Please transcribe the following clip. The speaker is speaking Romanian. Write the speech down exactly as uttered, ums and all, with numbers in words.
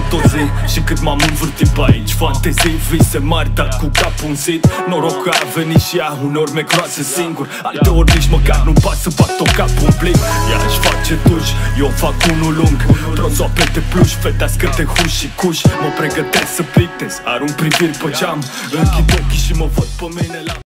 tot o zi și cât m-am învârtit pe aici. Fantezii, vise mari, dar cu capul în zid. Noroc că a venit și ea, uneori me croase singur. Alteori nici măcar nu pas să bat-o capul un plic. Ea își face duș, eu fac unul lung. Trozoape de pluș, fetească de huș și cuș. Mă pregătesc să pictez, arunc priviri pe geam. Închid ochii și mă văd pe mine la